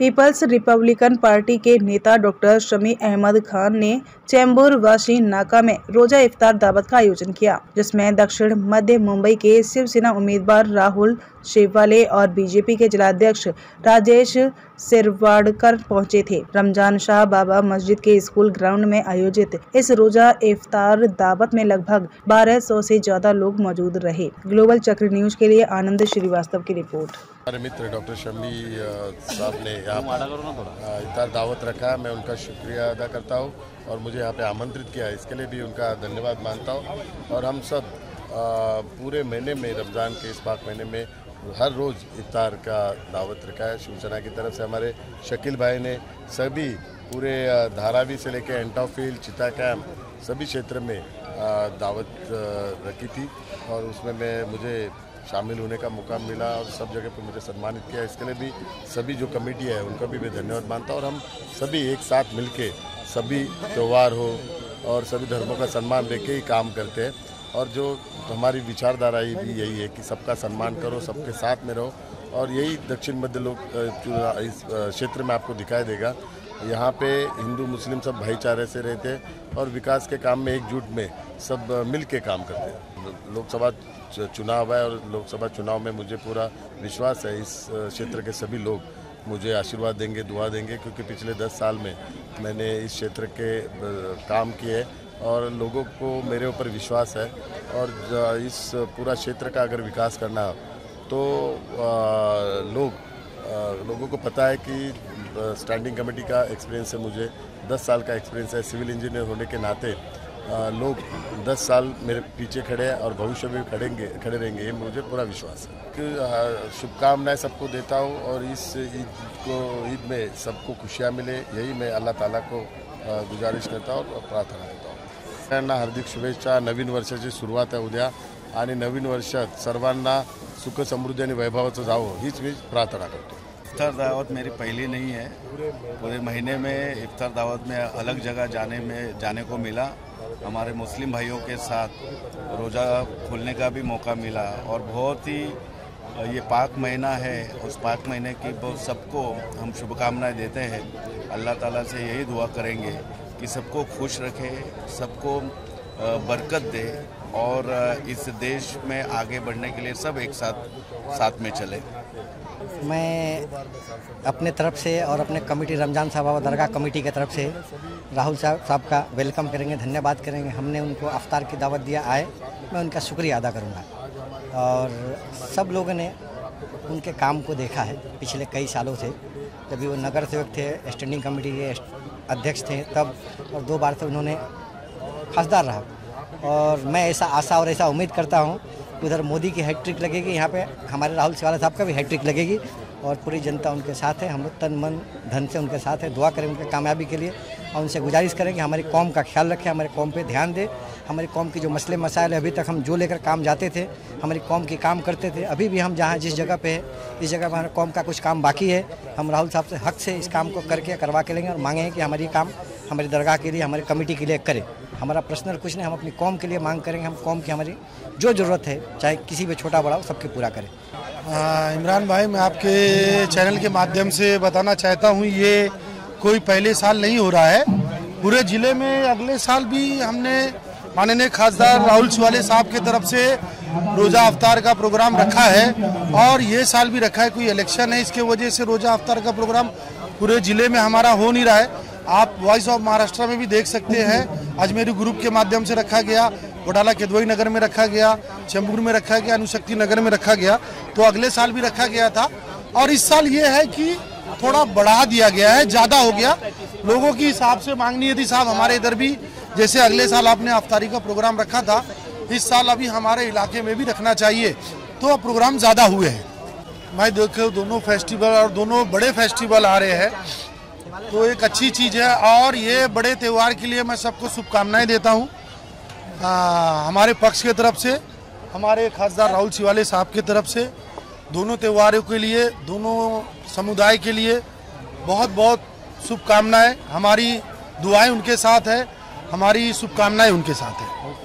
Peoples Republican party के नेता doctor Shami Ahmad Khan ने चेंबूर वाशी नाका में रोजा इफ्तार दावत का आयोजन किया, जिसमें दक्षिण मध्य मुंबई के शिवसेना उम्मीदवार राहुल शेवाले और बीजेपी के जिलाध्यक्ष राजेश सिरवाडकर पहुंचे थे। रमजान शाह बाबा मस्जिद के स्कूल ग्राउंड में आयोजित इस रोजा इफ्तार दावत में लगभग 1200 से ज्यादा लोग मौजूद रहे। ग्लोबल चक्र न्यूज के लिए आनंद श्रीवास्तव की रिपोर्ट। हमारे मित्र डॉक्टर शमी साहब ने यहाँ पर इफ्तार दावत रखा है, मैं उनका शुक्रिया अदा करता हूँ और मुझे यहाँ पे आमंत्रित किया, इसके लिए भी उनका धन्यवाद मानता हूँ। और हम सब पूरे महीने में, रमज़ान के इस पाक महीने में हर रोज़ इफ्तार का दावत रखा है। शिवसेना की तरफ से हमारे शकील भाई ने सभी पूरे धारावी से लेकर एंटाफील्ड, चिता कैम्प सभी क्षेत्र में दावत रखी थी और उसमें मुझे शामिल होने का मौका मिला और सब जगह पर मुझे सम्मानित किया। इसके लिए भी सभी जो कमेटी है उनका भी मैं धन्यवाद मानता हूँ। और हम सभी एक साथ मिलके सभी त्यौहार हो और सभी धर्मों का सम्मान देके ही काम करते हैं। और जो हमारी विचारधारा भी यही है कि सबका सम्मान करो, सबके साथ में रहो, और यही दक्षिण मध्य लोग इस क्षेत्र में आपको दिखाई देगा। यहाँ पे हिंदू मुस्लिम सब भाईचारे से रहते हैं और विकास के काम में एकजुट में सब मिल के काम करते हैं। लोकसभा चुनाव है और लोकसभा चुनाव में मुझे पूरा विश्वास है इस क्षेत्र के सभी लोग मुझे आशीर्वाद देंगे, दुआ देंगे, क्योंकि पिछले 10 साल में मैंने इस क्षेत्र के काम किए और लोगों को मेरे ऊपर विश्वास है। और इस पूरा क्षेत्र का अगर विकास करना तो लोगों को पता है कि स्टैंडिंग कमेटी का एक्सपीरियंस है, मुझे 10 साल का एक्सपीरियंस है। सिविल इंजीनियर होने के नाते लोग 10 साल मेरे पीछे खड़े हैं और भविष्य में खड़े रहेंगे, ये मुझे पूरा विश्वास है। शुभकामनाएं सबको देता हूँ और इस ईद में सबको खुशियाँ मिले, यही मैं अल्लाह ताला को गुजारिश करता हूँ और प्रार्थना करता हूँ। सगळ्यांना हार्दिक शुभेच्छा। नवीन वर्षाची सुरुवात आहे उद्या आणि नवीन वर्षात सर्वांना सुख समृद्धी आणि वैभवाचं जावं हीच मी प्रार्थना करतो। इफ्तार दावत मेरी पहली नहीं है, पूरे महीने में इफ्तार दावत में अलग जगह जाने को मिला। हमारे मुस्लिम भाइयों के साथ रोज़ा खोलने का भी मौका मिला और बहुत ही ये पाक महीना है, उस पाक महीने की सबको हम शुभकामनाएं देते हैं। अल्लाह ताला से यही दुआ करेंगे कि सबको खुश रखे, सबको बरकत दे और इस देश में आगे बढ़ने के लिए सब एक साथ में चले। मैं अपने तरफ से और अपने कमेटी रमजान साहब बाबा दरगाह कमेटी की तरफ से राहुल साहब का वेलकम करेंगे, धन्यवाद करेंगे। हमने उनको अफ्तार की दावत दिया आए, मैं उनका शुक्रिया अदा करूँगा। और सब लोगों ने उनके काम को देखा है पिछले कई सालों से, जब वो नगर सेवक थे, स्टैंडिंग कमेटी के अध्यक्ष थे तब, और 2 बार से उन्होंने खासदार रहा। और मैं ऐसा आशा और ऐसा उम्मीद करता हूँ उधर मोदी की हैट्रिक लगेगी, यहाँ पे हमारे राहुल शेवाले साहब का भी हैट्रिक लगेगी और पूरी जनता उनके साथ है। हम लोग तन मन धन से उनके साथ है, दुआ करें उनके कामयाबी के लिए और उनसे गुजारिश करें कि हमारी कौम का ख्याल रखें, हमारे कौम पे ध्यान दें। हमारी कौम की जो मसले मसाइल है, अभी तक हम जो लेकर काम जाते थे, हमारी कौम की काम करते थे, अभी भी हम जहाँ जिस जगह पे है, इस जगह पर हमारे कौम का कुछ काम बाकी है। हम राहुल साहब से हक से इस काम को करके करवा के लेंगे और मांगे हैं कि हमारी काम हमारी दरगाह के लिए, हमारी कमेटी के लिए करें। हमारा पर्सनल कुछ नहीं, हम अपनी कौम के लिए मांग करेंगे। हम कौम की हमारी जो ज़रूरत है, चाहे किसी भी छोटा बड़ा हो, सबके पूरा करें। इमरान भाई, मैं आपके चैनल के माध्यम से बताना चाहता हूँ, ये कोई पहले साल नहीं हो रहा है। पूरे ज़िले में अगले साल भी हमने माननीय खासदार राहुल शेवाले साहब की तरफ से रोज़ा अफ्तार का प्रोग्राम रखा है और ये साल भी रखा है। कोई इलेक्शन है, इसके वजह से रोज़ा अफ्तार का प्रोग्राम पूरे ज़िले में हमारा हो नहीं रहा है। आप वॉइस ऑफ महाराष्ट्र में भी देख सकते हैं, अजमेरी ग्रुप के माध्यम से रखा गया, घोटाला केदवई नगर में रखा गया, चेंबूर में रखा गया, अनुशक्ति नगर में रखा गया। तो अगले साल भी रखा गया था और इस साल ये है कि थोड़ा बढ़ा दिया गया है, ज़्यादा हो गया। लोगों की हिसाब से मांगनी थी साहब, हमारे इधर भी जैसे अगले साल आपने अफ्तारी का प्रोग्राम रखा था, इस साल अभी हमारे इलाके में भी रखना चाहिए, तो प्रोग्राम ज़्यादा हुए हैं। मैं देखो दोनों फेस्टिवल और दोनों बड़े फेस्टिवल आ रहे हैं, तो एक अच्छी चीज़ है और ये बड़े त्यौहार के लिए मैं सबको शुभकामनाएं देता हूँ। हमारे पक्ष की तरफ से, हमारे खासदार राहुल शेवाले साहब की तरफ से दोनों त्योहारों के लिए, दोनों समुदाय के लिए बहुत बहुत शुभकामनाएं। हमारी दुआएं उनके साथ है, हमारी शुभकामनाएं उनके साथ है।